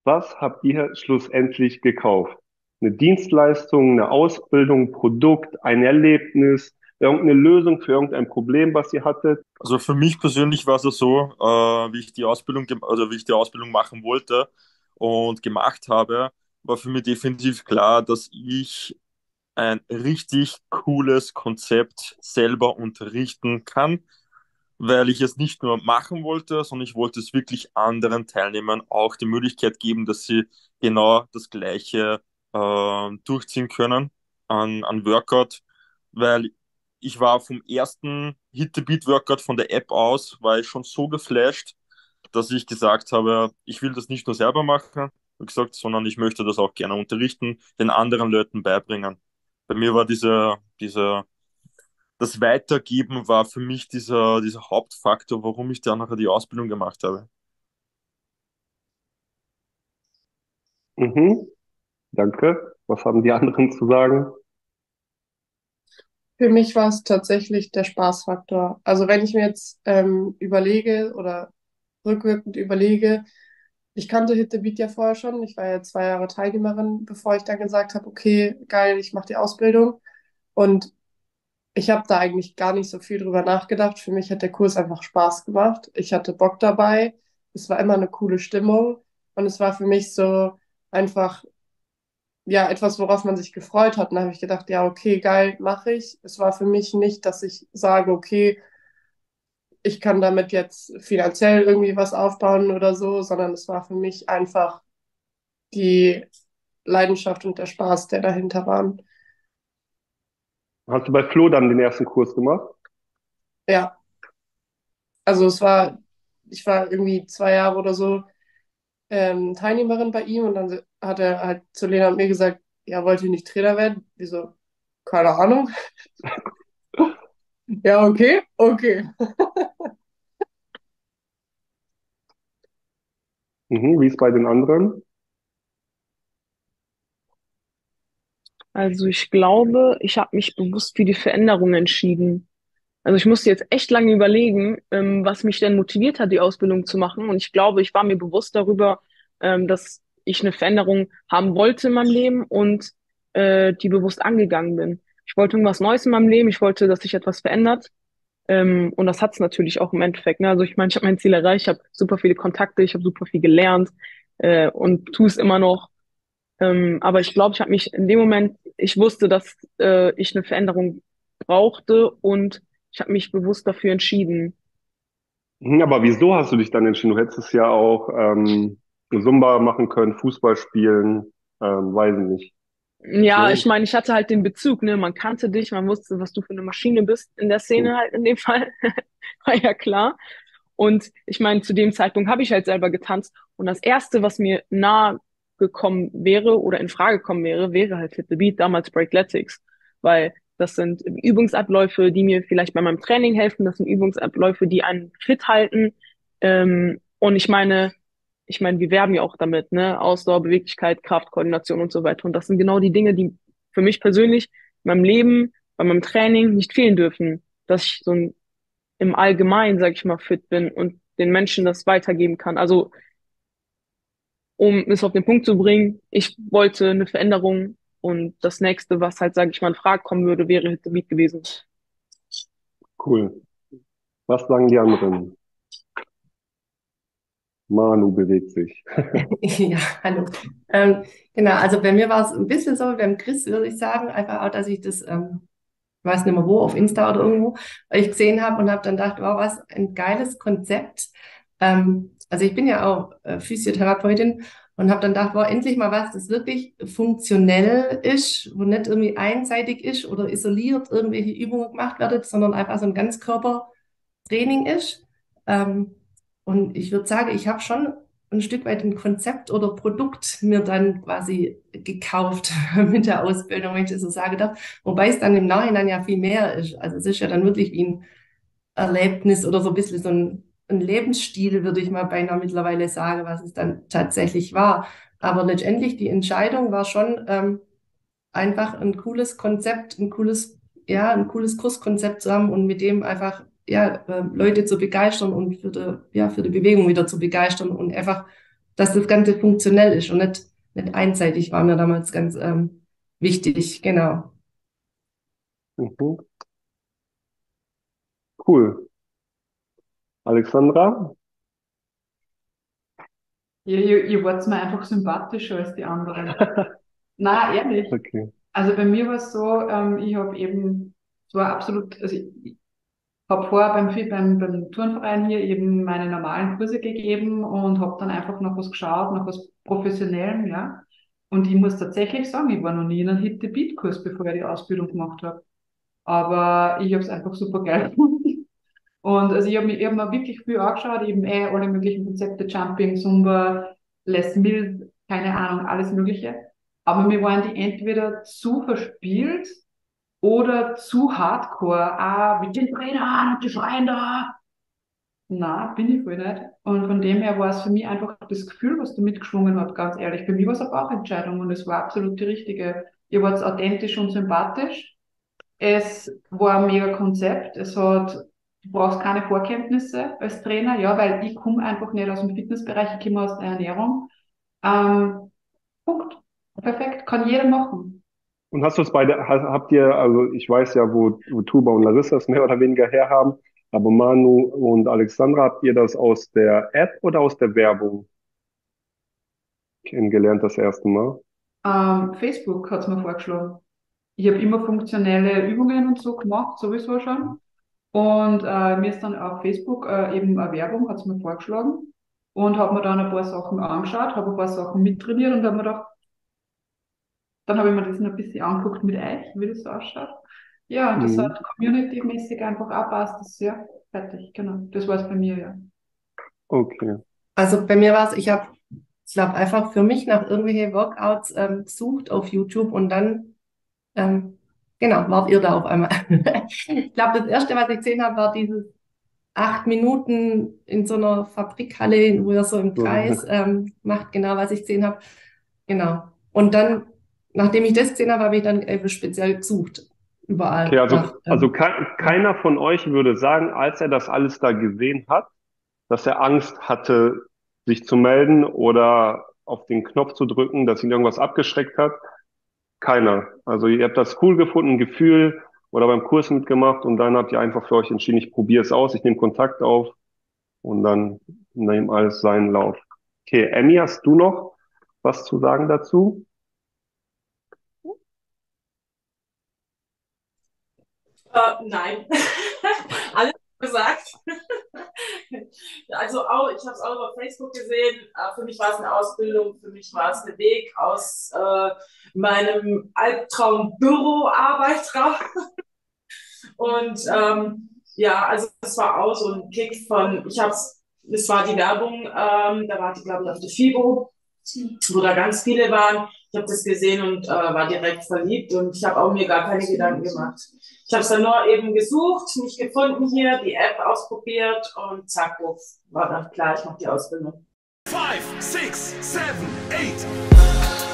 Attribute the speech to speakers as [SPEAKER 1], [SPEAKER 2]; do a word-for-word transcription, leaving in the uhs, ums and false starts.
[SPEAKER 1] Was habt ihr schlussendlich gekauft? Eine Dienstleistung, eine Ausbildung, ein Produkt, ein Erlebnis, irgendeine Lösung für irgendein Problem, was ihr hattet?
[SPEAKER 2] Also für mich persönlich war es ja so, äh, wie ich die Ausbildung, gem- also wie ich die Ausbildung machen wollte und gemacht habe, war für mich definitiv klar, dass ich ein richtig cooles Konzept selber unterrichten kann, weil ich es nicht nur machen wollte, sondern ich wollte es wirklich anderen Teilnehmern auch die Möglichkeit geben, dass sie genau das Gleiche äh, durchziehen können an, an Workout, weil ich war vom ersten Hit the Beat Workout von der App aus, war ich schon so geflasht, dass ich gesagt habe, ich will das nicht nur selber machen, wie gesagt, sondern ich möchte das auch gerne unterrichten, den anderen Leuten beibringen. Bei mir war dieser, dieser, das Weitergeben war für mich dieser, dieser Hauptfaktor, warum ich dann nachher die Ausbildung gemacht habe.
[SPEAKER 1] Mhm, danke. Was haben die anderen zu sagen?
[SPEAKER 3] Für mich war es tatsächlich der Spaßfaktor. Also wenn ich mir jetzt ähm, überlege oder rückwirkend überlege, ich kannte Hit the Beat ja vorher schon. Ich war ja zwei Jahre Teilnehmerin, bevor ich dann gesagt habe, okay, geil, ich mache die Ausbildung. Und ich habe da eigentlich gar nicht so viel drüber nachgedacht. Für mich hat der Kurs einfach Spaß gemacht. Ich hatte Bock dabei. Es war immer eine coole Stimmung. Und es war für mich so einfach ja, etwas, worauf man sich gefreut hat. Und da habe ich gedacht, ja, okay, geil, mache ich. Es war für mich nicht, dass ich sage, okay, ich kann damit jetzt finanziell irgendwie was aufbauen oder so, sondern es war für mich einfach die Leidenschaft und der Spaß, der dahinter waren.
[SPEAKER 1] Hast du bei Flo dann den ersten Kurs gemacht?
[SPEAKER 3] Ja, also es war, ich war irgendwie zwei Jahre oder so ähm, Teilnehmerin bei ihm und dann hat er halt zu Lena und mir gesagt, ja, wollt ihr nicht Trainer werden? Wieso? Keine Ahnung. Ja, okay, okay.
[SPEAKER 1] Mhm, wie ist bei den anderen?
[SPEAKER 4] Also ich glaube, ich habe mich bewusst für die Veränderung entschieden. Also ich musste jetzt echt lange überlegen, ähm, was mich denn motiviert hat, die Ausbildung zu machen. Und ich glaube, ich war mir bewusst darüber, ähm, dass ich eine Veränderung haben wollte in meinem Leben und äh, die bewusst angegangen bin. Ich wollte irgendwas Neues in meinem Leben. Ich wollte, dass sich etwas verändert. Ähm, und das hat's natürlich auch im Endeffekt. Ne? Also ich meine, ich habe mein Ziel erreicht, ich habe super viele Kontakte, ich habe super viel gelernt äh, und tue es immer noch. Ähm, aber ich glaube, ich habe mich in dem Moment, ich wusste, dass äh, ich eine Veränderung brauchte und ich habe mich bewusst dafür entschieden.
[SPEAKER 1] Mhm, aber wieso hast du dich dann entschieden? Du hättest es ja auch ähm, Zumba machen können, Fußball spielen, ähm, weiß ich nicht.
[SPEAKER 4] Ja, ich
[SPEAKER 1] Wieso?
[SPEAKER 4] meine, ich hatte halt den Bezug, ne? Man kannte dich, man wusste, was du für eine Maschine bist in der Szene halt in dem Fall. War ja klar. Und ich meine, zu dem Zeitpunkt habe ich halt selber getanzt. Und das Erste, was mir nahe gekommen wäre oder in Frage gekommen wäre, wäre halt Hit the Beat, damals Breakletics. Weil das sind Übungsabläufe, die mir vielleicht bei meinem Training helfen. Das sind Übungsabläufe, die einen fit halten. Ähm, und ich meine, ich meine, wir werben ja auch damit, ne? Ausdauer, Beweglichkeit, Kraft, Koordination und so weiter. Und das sind genau die Dinge, die für mich persönlich in meinem Leben, bei meinem Training nicht fehlen dürfen. Dass ich so ein, im Allgemeinen, sag ich mal, fit bin und den Menschen das weitergeben kann. Also, um es auf den Punkt zu bringen, ich wollte eine Veränderung und das nächste, was halt, sage ich mal, in Frage kommen würde, wäre Hit the Beat gewesen.
[SPEAKER 1] Cool. Was sagen die anderen? Manu bewegt sich.
[SPEAKER 5] Ja, hallo. Ähm, genau, also bei mir war es ein bisschen so, beim Chris würde ich sagen, einfach auch, dass ich das, ähm, ich weiß nicht mehr wo, auf Insta oder irgendwo, weil ich gesehen habe und habe dann gedacht, wow, was ein geiles Konzept. Ähm, also ich bin ja auch äh, Physiotherapeutin und habe dann gedacht, wow, endlich mal was, das wirklich funktionell ist, wo nicht irgendwie einseitig ist oder isoliert irgendwelche Übungen gemacht werden, sondern einfach so ein Ganzkörpertraining ist. Ähm, und ich würde sagen, ich habe schon ein Stück weit ein Konzept oder Produkt mir dann quasi gekauft mit der Ausbildung, wenn ich das so sagen darf. Wobei es dann im Nachhinein ja viel mehr ist. Also es ist ja dann wirklich wie ein Erlebnis oder so ein bisschen so ein, ein Lebensstil, würde ich mal beinahe mittlerweile sagen, was es dann tatsächlich war. Aber letztendlich die Entscheidung war schon ähm, einfach ein cooles Konzept, ein cooles, ja, ein cooles Kurskonzept zu haben und mit dem einfach ja, äh, Leute zu begeistern und für die, ja, für die Bewegung wieder zu begeistern und einfach dass das Ganze funktionell ist und nicht, nicht einseitig, war mir damals ganz ähm, wichtig, genau.
[SPEAKER 1] Mhm. Cool. Alexandra?
[SPEAKER 6] Ja, ihr, ihr wart mir einfach sympathischer als die anderen. Na, ehrlich.
[SPEAKER 1] Okay.
[SPEAKER 6] Also bei mir war es so, ähm, ich habe eben, es war absolut, also ich habe vorher beim, Fi- beim, beim Turnverein hier eben meine normalen Kurse gegeben und habe dann einfach nach was geschaut, nach was Professionellem, ja. Und ich muss tatsächlich sagen, ich war noch nie in einem Hit-the-Beat-Kurs, bevor ich die Ausbildung gemacht habe. Aber ich habe es einfach super geil gefunden. Und also ich habe mir, ich hab mir wirklich viel angeschaut, eben eh alle möglichen Konzepte, Jumping, Zumba, Les Mills, keine Ahnung, alles Mögliche. Aber mir waren die entweder zu verspielt oder zu hardcore. Ah, mit den Trainern und die Schreien da. Na, bin ich voll nicht. Und von dem her war es für mich einfach das Gefühl, was da mitgeschwungen hat, ganz ehrlich. Für mich war es eine Bauchentscheidung und es war absolut die richtige. Ihr wart authentisch und sympathisch. Es war ein mega Konzept. Es hat, du brauchst keine Vorkenntnisse als Trainer, ja, weil ich komme einfach nicht aus dem Fitnessbereich, ich komme aus der Ernährung. Ähm, Punkt. Perfekt, kann jeder machen.
[SPEAKER 1] Und hast du es beide, ha- habt ihr, also ich weiß ja, wo, wo Tuba und Larissa es mehr oder weniger herhaben, aber Manu und Alexandra, habt ihr das aus der App oder aus der Werbung kennengelernt das erste Mal?
[SPEAKER 6] Ähm, Facebook hat's mir vorgeschlagen. Ich habe immer funktionelle Übungen und so gemacht, sowieso schon. Und äh, mir ist dann auf Facebook äh, eben eine Werbung, hat's mir vorgeschlagen. Und habe mir dann ein paar Sachen angeschaut, habe ein paar Sachen mittrainiert und habe mir gedacht, dann habe ich mir das noch ein bisschen angeguckt mit euch, wie das so ausschaut. Ja, und das
[SPEAKER 1] Mhm.
[SPEAKER 6] hat community-mäßig einfach auch passt. Das, ja, fertig, genau. Das war es bei mir, ja.
[SPEAKER 1] Okay.
[SPEAKER 5] Also bei mir war es, ich habe, ich glaube, einfach für mich nach irgendwelche Workouts ähm, gesucht auf YouTube und dann, ähm, genau, wart ihr da auf einmal. Ich glaube, das erste, was ich gesehen habe, war dieses acht Minuten in so einer Fabrikhalle, wo ihr so im
[SPEAKER 1] So.
[SPEAKER 5] Kreis ähm, macht, genau, was ich gesehen habe. Genau. Und dann, nachdem ich das gesehen habe, habe ich dann eben speziell gesucht,
[SPEAKER 1] Okay,
[SPEAKER 5] überall
[SPEAKER 1] also,
[SPEAKER 5] nach.
[SPEAKER 1] also
[SPEAKER 5] Ähm,
[SPEAKER 1] kei-
[SPEAKER 5] ja.
[SPEAKER 1] keiner von euch würde sagen, als er das alles da gesehen hat, dass er Angst hatte, sich zu melden oder auf den Knopf zu drücken, dass ihn irgendwas abgeschreckt hat. Keiner. Also ihr habt das cool gefunden, ein Gefühl oder beim Kurs mitgemacht und dann habt ihr einfach für euch entschieden, ich probiere es aus, ich nehme Kontakt auf und dann nehme alles seinen Lauf. Okay, Emmy, hast du noch was zu sagen dazu?
[SPEAKER 7] Äh, nein, alles gesagt. Also auch, ich habe es auch über Facebook gesehen. Äh, für mich war es eine Ausbildung, für mich war es ein Weg aus äh, meinem Albtraum Büroarbeit raus. Und ähm, ja, also es war auch so ein Kick von, ich habe es, es war die Werbung, ähm, da war die, glaube ich, auf der FIBO, wo da ganz viele waren. Ich habe das gesehen und äh, war direkt verliebt und ich habe auch mir gar keine Gedanken gemacht. Ich habe es dann nur eben gesucht, nicht gefunden hier, die App ausprobiert und zack, war dann klar, ich mache die Ausbildung.
[SPEAKER 8] Five, six, seven, eight.